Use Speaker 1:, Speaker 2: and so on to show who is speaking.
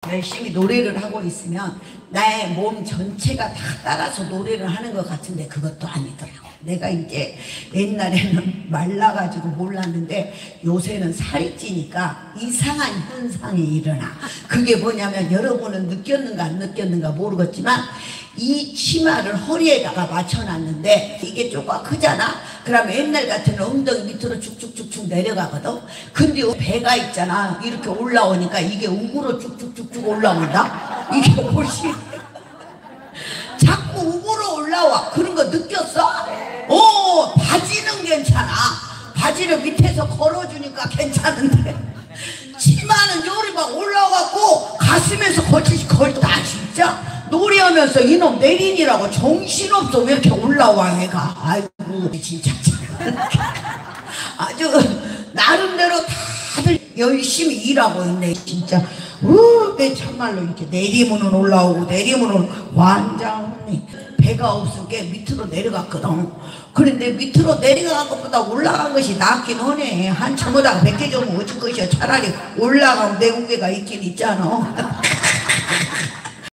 Speaker 1: 열심히 노래를 하고 있으면 나의 몸 전체가 다 따라서 노래를 하는 것 같은데 그것도 아니더라고. 내가 이제 옛날에는 말라가지고 몰랐는데 요새는 살이 찌니까 이상한 현상이 일어나. 그게 뭐냐면 여러분은 느꼈는가 안 느꼈는가 모르겠지만 이 치마를 허리에다가 맞춰놨는데 이게 조금 크잖아. 그러면 옛날 같으면 엉덩이 밑으로 쭉쭉쭉쭉 내려가거든. 근데 배가 있잖아. 이렇게 올라오니까 이게 우구로 쭉쭉쭉쭉 올라온다. 이게 뭐지? 자꾸 우구로 올라와. 그런 거 느꼈어? 바지는 괜찮아. 바지를 밑에서 걸어주니까 괜찮은데 치마는 요리 막 올라가고 가슴에서 걸다 진짜. 노래하면서 이놈 내린이라고 정신없어. 왜 이렇게 올라와 얘가. 아이고 진짜 아주 나름대로 다들 열심히 일하고 있네 진짜. 내 참말로 이렇게 내리면은 올라오고 내리면은 완전히 배가 없은 게 밑으로 내려갔거든. 그런데 밑으로 내려간 것보다 올라간 것이 낫긴 하네. 한참 오다가 100개 좀 어쩔 것이야. 차라리 올라가면 내 무게가 있긴 있잖아.